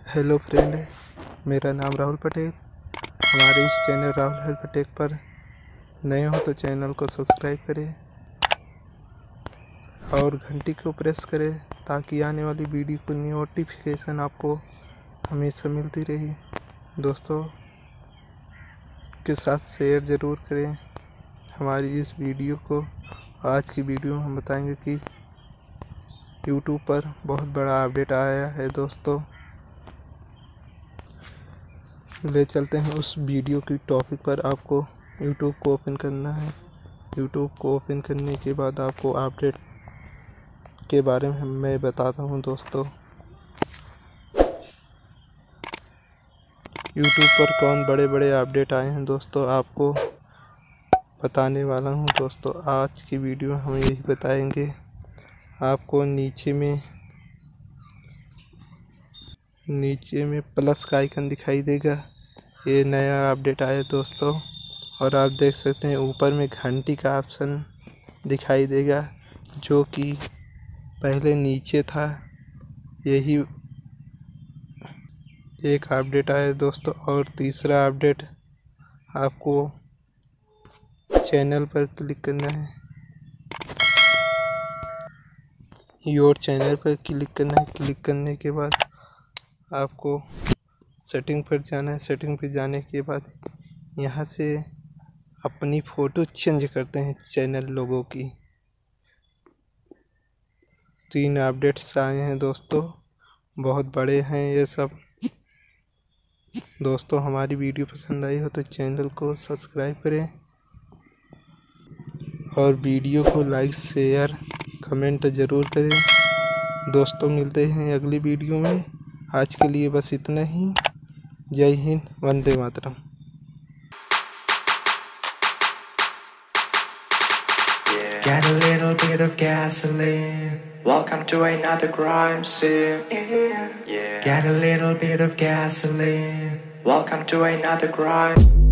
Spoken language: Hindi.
हेलो फ्रेंड, मेरा नाम राहुल पटेल। हमारे इस चैनल राहुल हेल्प टेक पर नए हो तो चैनल को सब्सक्राइब करें और घंटी को प्रेस करें ताकि आने वाली वीडियो की नोटिफिकेशन आपको हमेशा मिलती रही। दोस्तों के साथ शेयर ज़रूर करें हमारी इस वीडियो को। आज की वीडियो में हम बताएंगे कि यूट्यूब पर बहुत बड़ा अपडेट आया है। दोस्तों ले चलते हैं उस वीडियो की टॉपिक पर। आपको यूट्यूब को ओपन करना है। यूट्यूब को ओपन करने के बाद आपको अपडेट के बारे में मैं बताता हूं। दोस्तों यूट्यूब पर कौन बड़े बड़े अपडेट आए हैं दोस्तों आपको बताने वाला हूं। दोस्तों आज की वीडियो में हम यही बताएंगे। आपको नीचे में प्लस का आइकन दिखाई देगा, ये नया अपडेट आया दोस्तों। और आप देख सकते हैं ऊपर में घंटी का ऑप्शन दिखाई देगा जो कि पहले नीचे था। यही एक अपडेट आया दोस्तों। और तीसरा अपडेट, आपको चैनल पर क्लिक करना है। योर चैनल पर क्लिक करना है। क्लिक करने के बाद आपको सेटिंग पर जाना है। सेटिंग पर जाने के बाद यहाँ से अपनी फ़ोटो चेंज करते हैं चैनल लोगों की। 3 अपडेट्स आए हैं दोस्तों, बहुत बड़े हैं ये सब। दोस्तों हमारी वीडियो पसंद आई हो तो चैनल को सब्सक्राइब करें और वीडियो को लाइक शेयर कमेंट ज़रूर करें। दोस्तों मिलते हैं अगली वीडियो में। आज के लिए बस इतना ही। जय Hind, Vande Mataram. Get a little bit of gasoline. Welcome to another crime scene. Get a little bit of gasoline. Welcome to another crime.